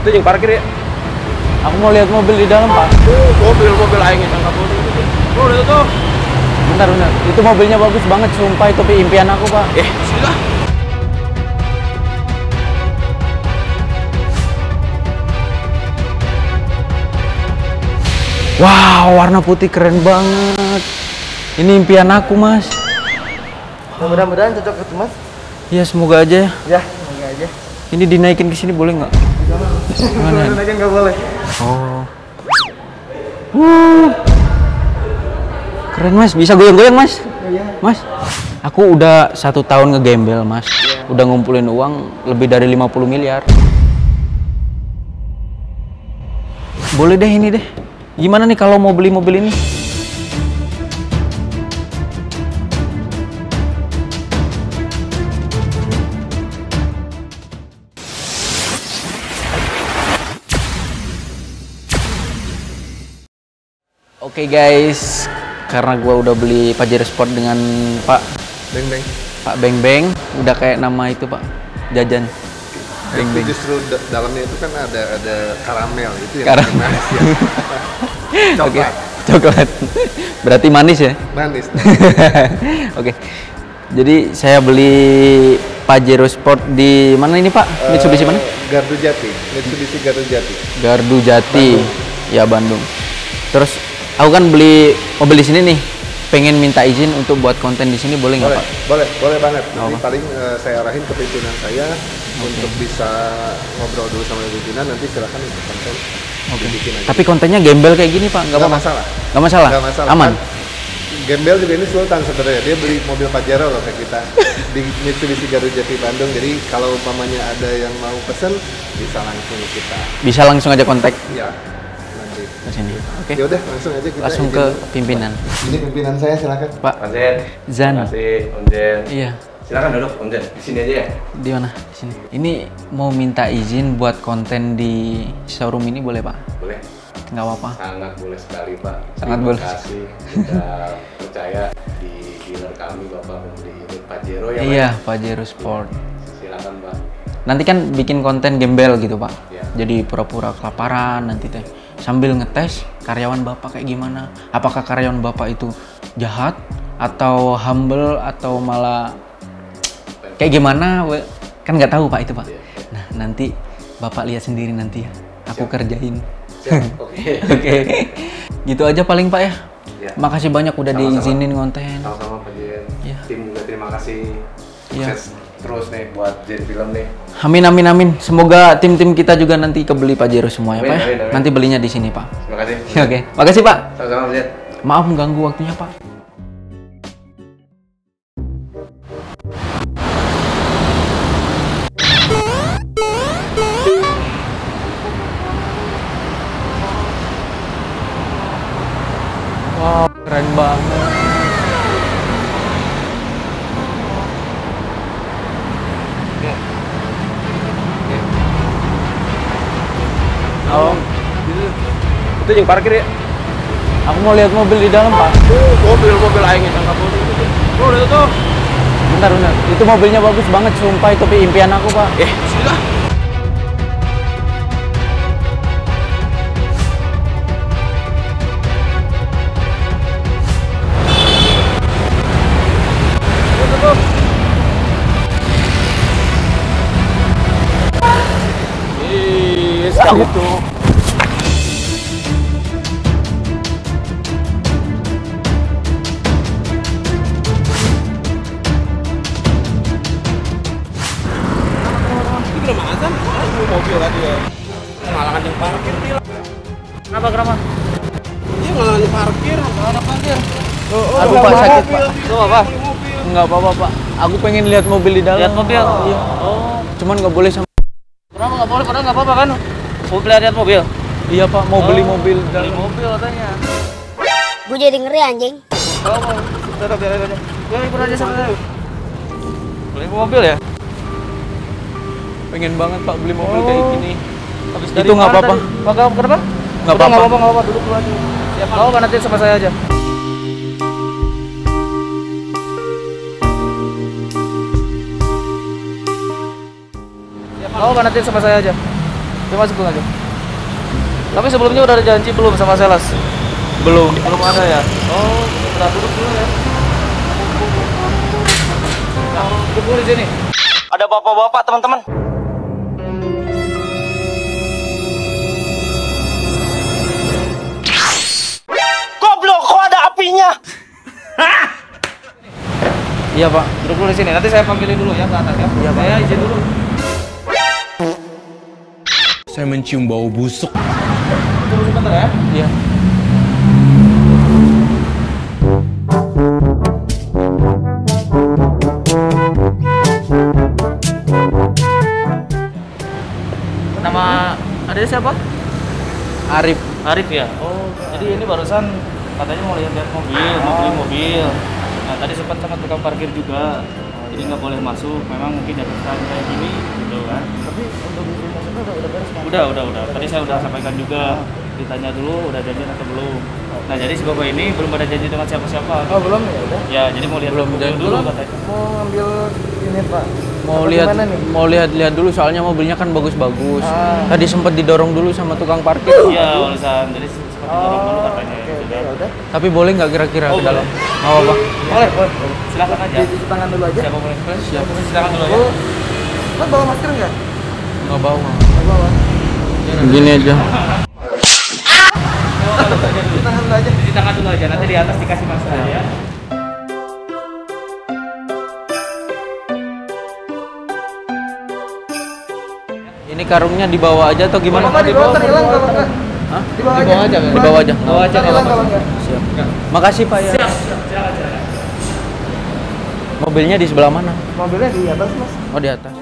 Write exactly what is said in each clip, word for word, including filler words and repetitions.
Itu yang parkir ya? Aku mau lihat mobil di dalam, Pak. Tuh, mobil-mobil aing yang nggak boleh. Tuh, itu tuh. Bentar, bentar. Itu mobilnya bagus banget, sumpah itu impian aku, Pak. Eh, bismillah. Wow, warna putih keren banget. Ini impian aku, Mas. Mudah-mudahan cocok ke Mas. Iya, semoga aja. Ya, semoga aja. Ini dinaikin ke sini boleh nggak? Jangan. Dinaikin nggak boleh. Oh. Wuh. Keren, Mas. Bisa goyang-goyang, Mas. Mas, aku udah satu tahun ngegembel, Mas. Udah ngumpulin uang lebih dari lima puluh miliar. Boleh deh ini deh. Gimana nih kalau mau beli mobil ini? Oke okay guys, karena gua udah beli Pajero Sport dengan Pak Beng Beng. Pak Beng Beng, udah kayak nama itu Pak, jajan. Beng Beng. Justru dalamnya itu kan ada ada karamel itu yang Karamel. manis ya. Coklat. Okay. Coklat. Berarti manis ya? Manis. Oke. Okay. Jadi saya beli Pajero Sport di mana ini Pak? Uh, Mitsubishi mana? Gardu Jati. Mitsubishi Gardu Jati. Gardu Jati. Bandung. Ya Bandung. Terus aku kan beli mobil di sini nih. Pengen minta izin untuk buat konten di sini boleh nggak Pak? Boleh, boleh banget. Nanti oh. paling uh, saya arahin ke pimpinan saya okay. untuk bisa ngobrol dulu sama pimpinan. Nanti silakan untuk konten. Oke. Okay. Tapi kontennya gembel kayak gini Pak, nggak apa-apa? masalah. Nggak masalah. Nggak masalah. Aman. Kan, gembel juga ini Sultan sebenarnya. Dia beli mobil Pajero loh kayak kita di Mitsubishi Gardu Jati Bandung. Jadi kalau umpamanya ada yang mau pesen bisa langsung kita. Bisa langsung aja kontak. Iya. Ke sini. Oke. Okay. Ya udah langsung aja kita langsung ke pimpinan. Ini pimpinan saya silakan. Pak Onjen. Zan. Terima kasih Om Jen. Iya. Silakan duduk Om Jen. Di sini aja ya. Di mana? Di sini. Ini mau minta izin buat konten di showroom ini boleh Pak? Boleh. Nggak apa-apa. Sangat boleh sekali Pak. Sangat Terima boleh. Terima kasih sudah percaya di dealer kami Bapak membeli unit Pajero ya Pak. Iya Pajero Sport. Silakan Pak. Nanti kan bikin konten gembel gitu Pak. Ya. Jadi pura-pura kelaparan nanti teh. Sambil ngetes karyawan Bapak kayak gimana. Apakah karyawan Bapak itu jahat atau humble atau malah kayak gimana? Kan nggak tahu Pak itu Pak. Nah nanti Bapak lihat sendiri nanti ya. Aku Siap. kerjain. Oke. Oke. Gitu aja paling Pak ya. Ya. Makasih banyak udah Sama-sama. diizinin konten. Sama-sama Pak Jen. Ya. Tim juga terima kasih. Ya. Sukses terus nih buat Jen Film nih. Amin amin amin. Semoga tim-tim kita juga nanti kebeli Pajero semua ya amin, Pak. Amin, amin. Nanti belinya di sini Pak. Terima kasih. Oke. Makasih Pak. Sama-sama Jen. Maaf mengganggu waktunya Pak. Wow, keren banget. Oh, itu yang parkir ya? Aku mau lihat mobil di dalam Pak. Tuh, mobil-mobil aing yang nggak boleh. Tuh, itu tuh. Bentar, bentar. Itu mobilnya bagus banget, sumpah itu impian aku Pak. Eh, bismillah. Gitu. Itu udah mana mobil tadi ya? Ngalangan yang parkir dia. Kenapa, kenapa? Dia ngalangan yang parkir, ngalangan parkir. Oh, oh, Aduh Pak, sakit Pak. Itu apa? Enggak apa-apa Pak. Aku pengen lihat mobil di dalam. Lihat mobil? Iya. Oh. Cuman nggak boleh sama. Kenapa nggak boleh? Padahal nggak apa-apa kan? Mau beli lihat mobil? Iya Pak, mau oh, beli mobil. Beli mobil katanya. Gue jadi ngeri anjing. Oh, mau. Tetap biar aja. Ya ikut aja sama saya. Beli mobil ya? Pengen banget Pak beli mobil oh. kayak gini. Habis itu nggak apa-apa. Nggak kenapa? Nggak apa-apa. Nggak apa-apa, nggak apa-apa. Duduk dulu aja. Siap. Nggak apa-apa, nanti sama saya aja. Siap. Nggak apa-apa, nanti sama saya aja. Coba masuk aja. Tapi sebelumnya udah ada janji belum sama sales? Belum. Belum ada ya? Oh, udah duduk dulu ya. Nah, duduk dulu di sini. Ada bapak-bapak teman-teman. Goblok, kok ada apinya? Iya Pak, duduk dulu di sini. Nanti saya panggilin dulu ya ke atas ya. Iya Pak. Saya izin dulu. Saya mencium bau busuk. Tunggu sebentar ya. Iya. Nama adanya siapa? Arif. Arif ya. Oh, jadi ini barusan katanya mau lihat-lihat mobil, mau beli mobil. Nah, tadi sempat sama tukang parkir juga. Jadi nggak boleh masuk. Memang mungkin ada kesalahan kayak gini, gitu kan. Tapi untuk beli mobilnya udah udah beres kan? Udah, udah, udah. Tadi saya udah sampaikan juga. Ditanya dulu udah janjian atau belum. Nah, jadi si bapak ini belum ada janji dengan siapa-siapa. Oh, belum ya udah. Ya, jadi mau lihat Belum mobil janji dulu dulu. katanya. Mau ngambil ini, Pak. Mau Apa lihat gimana nih? mau lihat-lihat dulu soalnya mobilnya kan bagus-bagus. Ah. Tadi sempat didorong dulu sama tukang parkir. Iya, alasan. Jadi seperti dorong dulu katanya. Oke, gitu oke, kan. ya udah. Tapi boleh nggak kira-kira Oh, ke dalam? boleh. Mau apa? Boleh, boleh. Silakan aja. Cuci tangan dulu aja. Siapa boleh? Siap. Silakan dulu ya. Oh, Mas bawa masker nggak? Nggak bawa. Nggak bawa. Gini aja. Cuci tangan dulu aja. Cuci tangan dulu aja. Nanti di atas dikasih masker ya. Ini karungnya dibawa aja atau gimana? Apa di bawah hilang kalau enggak? Hah? Di bawah Dibawa aja. aja. Dibawa aja. Bawa aja Ntar kalau hilang kalau enggak. Siap. Makasih Pak ya. Siap, siap, silakan, silakan. Mobilnya di sebelah mana? Mobilnya di atas, Mas. Oh di atas.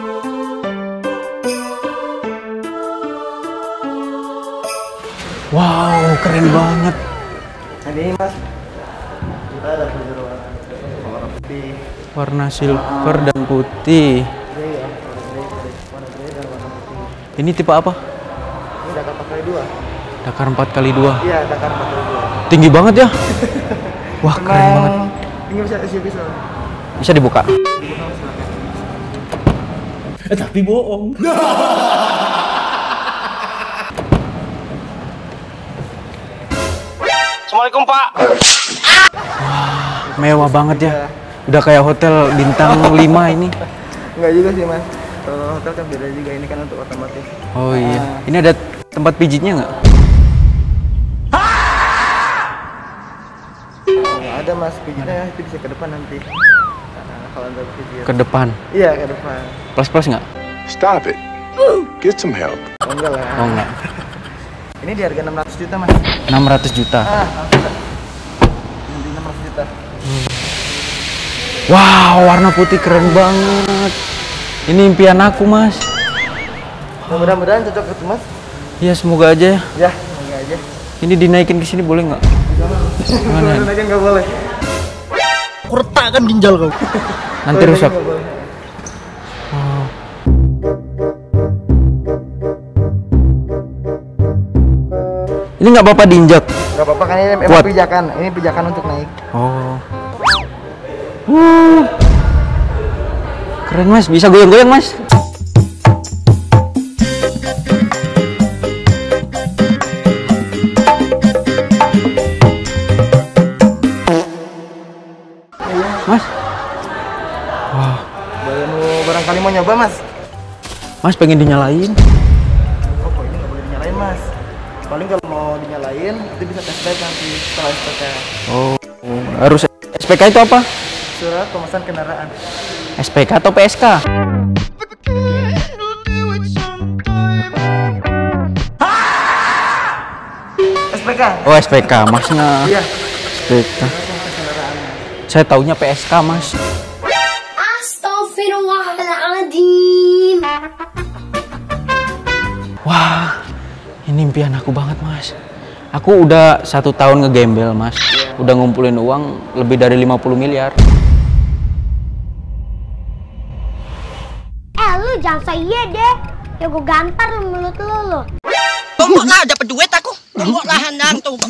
Wow, keren banget. Nah, ini, Mas. Kita ada Pajero warna putih. Warna silver dan putih. Grey ya, warna grey, warna grey dan warna putih. Ini tipe apa? Ini Dakar empat kali dua. Dakar empat kali dua. Iya, Dakar empat kali dua. Tinggi banget ya. Wah, keren banget. Ini bisa S U V soalnya. Bisa dibuka. Eh, tapi bohong. Assalamualaikum Pak. Mewah banget ya. Udah kayak hotel bintang lima ini. Enggak juga sih, Mas. Kalau hotel kan beda juga, ini kan untuk otomotif. Oh iya. Ini ada tempat pijitnya nggak? Nggak ada, Mas, pijitnya itu bisa ke depan nanti. Nah, kalau untuk pijit. Ke depan. Iya, ke depan. Plus-plus nggak? Stop it. Get some help. Oh, enggak lah. Oh enggak. Ini di harga enam ratus juta, Mas. enam ratus juta. Ah, langsung. Nanti enam ratus juta. Wow, warna putih keren banget. Ini impian aku, Mas. Ya, mudah-mudahan cocok ke Mas. Ya semoga aja ya. Ya, semoga aja. Ini dinaikin ke sini boleh nggak? Turun aja nggak boleh. Kurtakan ginjal kau. Nanti Turun aja rusak. nggak boleh. Oh. Ini nggak apa-apa diinjak. Nggak apa-apa kan, ini emang Kuat. pijakan. Ini pijakan untuk naik. Oh. Uh. Keren Mas, bisa goyang-goyang Mas. Mas. Wah, Boleh mau barangkali mau nyoba, Mas? Mas pengen dinyalain. Oh, kok ini nggak boleh dinyalain, Mas. Paling kalau mau dinyalain, itu bisa tes drive nanti setelah S P K. Oh, harus S P K itu apa? Surat pemesan kendaraan. S P K atau P S K? S P K. Oh, S P K, Masnya. Iya. S P K. Saya taunya P S K, Mas. Astaghfirullahaladzim. Wah, ini impian aku banget, Mas. Aku udah satu tahun ngegembel, Mas. Udah ngumpulin uang lebih dari lima puluh miliar. Eh lu jangan saya deh. Ya gue gampar lu mulut lu lu. Tunggu lah, dapat duit aku. Tunggu lah, handang tuh.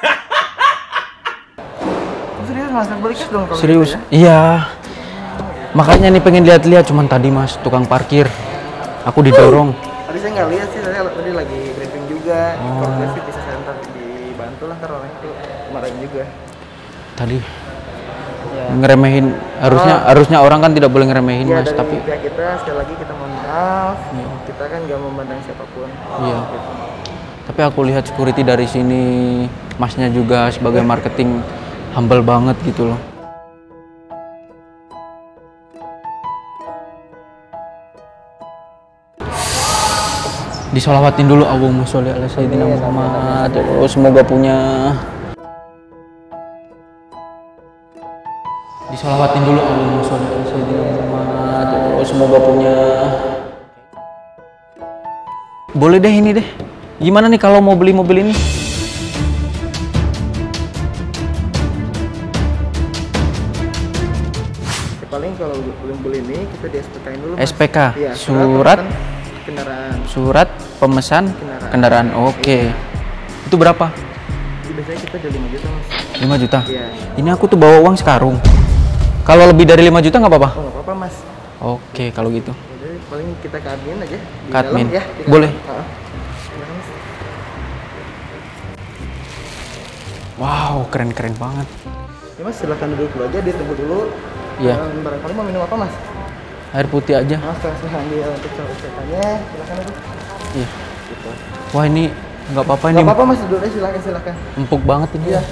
Serius, Mas, balik dong kalau Serius? gitu ya. Iya. Makanya nih pengen lihat-lihat, cuman tadi Mas tukang parkir aku didorong. Tadi saya nggak lihat sih, saya tadi lagi briefing juga. Oh. Kalau briefing bisa saya ntar dibantu lah, ntar orang itu kemarin juga. Tadi Ya. ngeremehin, harusnya Oh. harusnya orang kan tidak boleh ngeremehin Ya, Mas, dari tapi pihak kita sekali lagi kita mohon maaf. Iya. Kita kan nggak memandang siapapun. Iya. Gitu. tapi aku lihat security dari sini, Masnya juga sebagai marketing humble banget gitu loh. Disolawatin dulu, Allahumma sholli ala sayyidina Muhammad. Ya Allah, semoga punya. Disolawatin dulu, Allahumma sholli ala sayyidina Muhammad. Ya Allah, semoga punya. Boleh deh ini deh. Gimana nih kalau mau beli mobil ini? Ya, paling kalau belum beli ini kita di S P K-in dulu. Mas. S P K, Iya, surat pemesan kendaraan. surat pemesan Kendaraan. kendaraan. Oke. Itu berapa? Jadi biasanya kita jual lima juta, Mas. lima juta. Iya. Ini aku tuh bawa uang sekarung. Kalau lebih dari lima juta nggak apa-apa? Oh, nggak apa-apa, Mas. Oke, kalau gitu. Jadi paling kita ke admin aja. Di Ke admin. dalam, ya, di Boleh. dalam. Heeh. Silakan, Mas. Wow, keren-keren banget. Ya, Mas, silakan duduk dulu aja, ditunggu dulu. Iya. Dan barangkali mau minum apa, Mas? Air putih aja. Mas, langsung ambil untuk ceritanya. Silakan dulu. Iya. Gitu. Wah, ini nggak apa-apa ini. Nggak apa-apa, Mas, duduk aja, silakan, silakan. Empuk banget ini. Iya.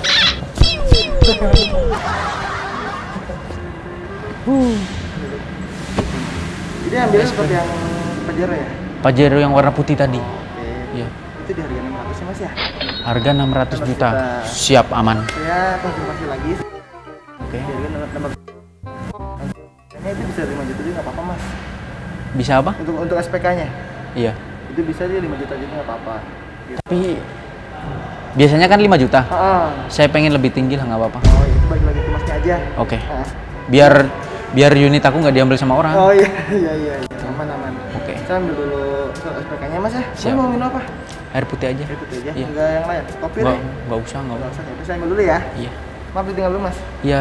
Jadi ambilnya seperti yang Pajero ya? Pajero yang warna putih tadi. Oke. Iya. Itu di harga enam ratus ya, Mas ya? Harga enam ratus juta. juta. Siap, aman. Saya konfirmasi lagi. Oke. Di harga enam ratus. Kayaknya itu bisa lima juta juga nggak apa-apa, Mas. Bisa apa? Untuk untuk S P K-nya. Iya. Itu bisa dia lima juta juga nggak apa-apa. Gitu. Tapi biasanya kan lima juta. Ah. Saya pengen lebih tinggi lah, nggak apa-apa. Oh, itu balik lagi ke Masnya aja. Oke. Ah. Biar biar unit aku nggak diambil sama orang. Oh iya, iya, iya, iya. Aman, aman. Oke. Saya ambil dulu surat S P K-nya, Mas ya. Siap. Mas mau minum apa? Air putih aja. Air putih aja. Iya. Enggak yang lain. Kopi Nggak, deh. nggak usah, nggak Nggak usah. usah. Ya, saya ambil dulu ya. Iya. Maaf ditinggal dulu, Mas. Iya.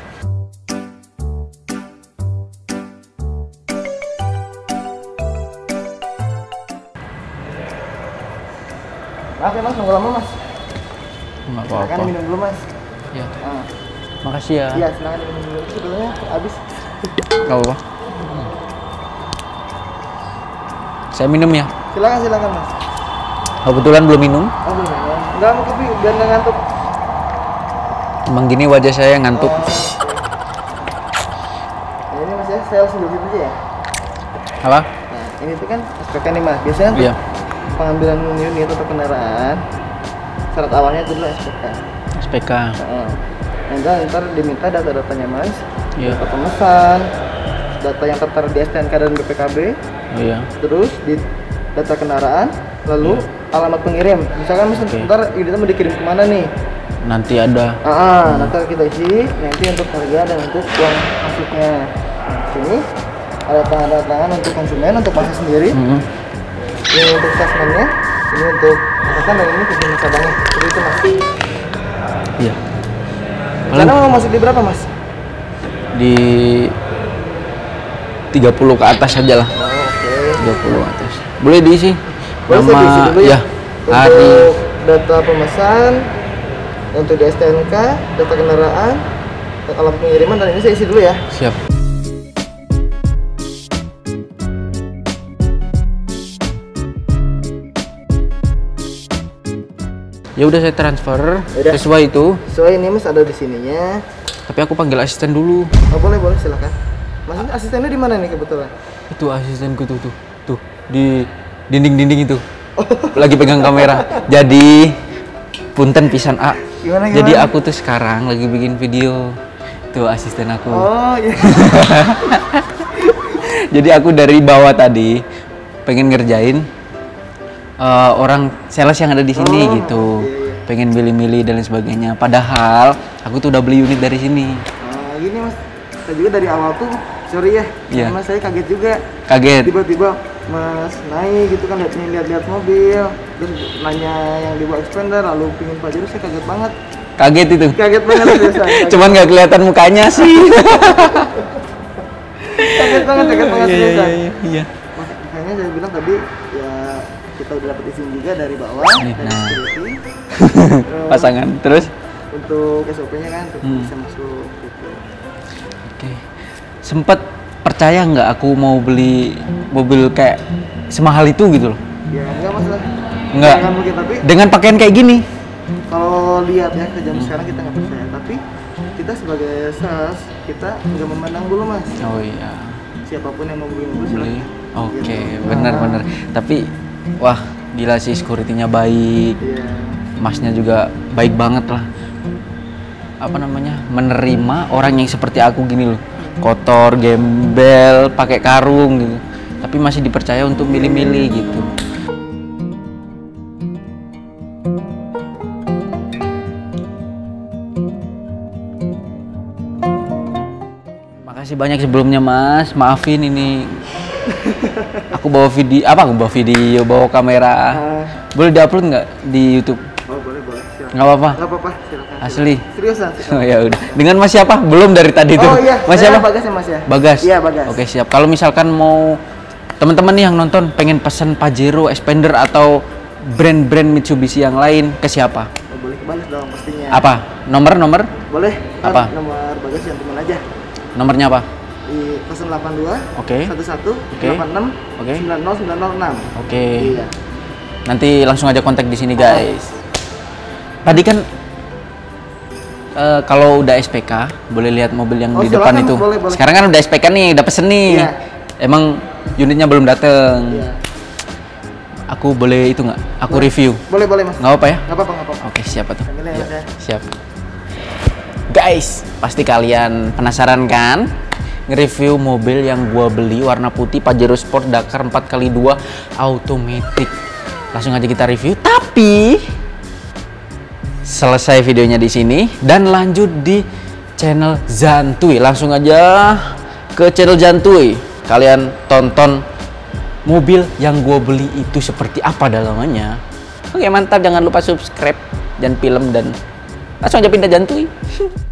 Maaf ya, Mas, nunggu lama, Mas. Nggak Silakan apa-apa. minum dulu, Mas. Iya. Ah. Makasih ya. Iya, silakan minum dulu. Itu dulunya habis. Nggak apa-apa. Saya minum ya. Silakan, silakan, Mas. Kebetulan belum minum. Oh, belum ya. Enggak mau kopi, biar nggak ngantuk. Emang gini wajah saya ngantuk. Oh, oke. Ya, ini Mas ya, saya langsung duduk aja ya. Apa? Nah, ini tuh kan S P K nih, Mas. Biasanya untuk Iya. pengambilan unit atau kendaraan, syarat awalnya itu dulu S P K. S P K. Heeh. Nah, ntar diminta data-datanya, Mas. Iya. Data pemesan, data yang tertera di S T N K dan B P K B, Oh iya. terus di data kendaraan, lalu alamat pengirim. Misalkan Mas, Oke. ntar unitnya mau dikirim kemana nih? Nanti ada. Ah, ah, nanti kita isi, nanti untuk harga dan untuk uang masuknya. Nah, sini ada tangan-tangan untuk konsumen, untuk masa sendiri. Mhm. Ini untuk tasmennya, ini untuk pesan dan ini untuk nasabahnya. Jadi itu Mas. Iya. Karena mau masuk di berapa, Mas? Di tiga puluh ke atas aja lah. Oh, oke. tiga puluh atas. Boleh diisi. Boleh saya diisi dulu ya. ya. Untuk Hari. data pemesan, untuk di S T N K, data kendaraan, alamat pengiriman, dan ini saya isi dulu ya. Siap. Ya udah saya transfer Yaudah. sesuai itu. Sesuai ini Mas ada di sininya. Tapi aku panggil asisten dulu. Oh, boleh, boleh, silakan. Mas, ini asistennya di mana nih kebetulan? Itu asistenku tuh tuh tuh di dinding-dinding itu. Lagi pegang kamera. Jadi punten pisan A. Gimana, gimana? Jadi aku tuh sekarang lagi bikin video. Tuh asisten aku. Oh, iya. Jadi aku dari bawah tadi pengen ngerjain uh, orang sales yang ada di sini Oh, gitu. iya, iya. Pengen milih-milih dan lain sebagainya. Padahal aku tuh udah beli unit dari sini. Nah, gini Mas, saya juga dari awal tuh, sorry ya, Iya. karena saya kaget juga. Kaget. Tiba-tiba Mas naik gitu kan, lihat lihat-lihat mobil, terus nanya yang dibawa expander, lalu pingin Pajero, saya kaget banget. Kaget itu. Kaget banget biasa. Cuman nggak kelihatan mukanya sih. Kaget banget, kaget banget Iya, seriusan. iya, iya. Makanya saya bilang tadi ya kita udah dapat izin juga dari bawah Nih, dari nah. security. Terus Pasangan terus. untuk S O P-nya kan untuk Hmm. bisa masuk gitu. Oke. Sempet percaya nggak aku mau beli mobil kayak semahal itu gitu loh? Ya enggak masalah. Enggak. Jangan mungkin, tapi Dengan pakaian kayak gini. kalau lihat ya ke Hmm. jam sekarang kita nggak percaya, tapi kita sebagai sales kita nggak memandang dulu mas. Oh iya. Siapapun yang mau beli mobil Beli. silakan. Oke, Gitu. benar-benar. Tapi wah, gila sih security-nya baik. Iya. Masnya juga baik banget lah. Apa namanya? Menerima orang yang seperti aku gini loh. Kotor, gembel, pakai karung gitu. Tapi masih dipercaya untuk milih-milih gitu. Makasih banyak sebelumnya Mas, maafin ini aku bawa video, apa aku bawa video, bawa kamera. Boleh diupload nggak di YouTube? Oh boleh boleh. Silakan. Nggak apa-apa. Nggak apa-apa. Silakan. Asli. Seriusan. Oh ya udah. Dengan Mas siapa? Belum dari tadi tuh. Oh iya. Mas saya siapa? Bagas ya mas ya. Bagas. Iya Bagas. Oke siap. Kalau misalkan mau teman-teman nih yang nonton pengen pesan Pajero, Xpander atau brand-brand Mitsubishi yang lain ke siapa? Oh, boleh kebalas dong pastinya. Apa? Nomor nomor? Boleh. Apa? Nomor Bagas yang teman aja. Nomornya apa? Di nol delapan dua Oke. satu satu Oke. delapan enam Oke. sembilan nol sembilan nol enam. Oke. Iya. Nanti langsung aja kontak di sini guys. Tadi kan eh, kalau udah S P K boleh lihat mobil yang Oh, di depan silakan, itu. boleh, boleh. Sekarang kan udah S P K nih, udah pesen nih. Iya. Emang unitnya belum dateng. Iya. Aku boleh itu nggak? Aku Boleh. review. Boleh boleh mas. Nggak apa ya? Nggak apa-apa nggak apa-apa. Oke siapa tuh? Panggilnya ya, Mas, ya. Siap. Guys, pasti kalian penasaran kan? Nge-review mobil yang gua beli warna putih Pajero Sport Dakar empat kali dua automatic. Langsung aja kita review, tapi selesai videonya di sini dan lanjut di channel Zantuy. Langsung aja ke channel Zantuy. Kalian tonton mobil yang gua beli itu seperti apa dalamannya. Oke, mantap. Jangan lupa subscribe dan film dan langsung aja pindah Zantuy.